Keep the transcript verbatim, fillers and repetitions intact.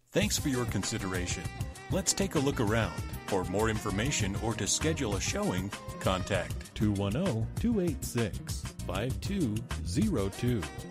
Thanks for your consideration. Let's take a look around. For more information or to schedule a showing, contact two one zero, two eight six, five two zero two.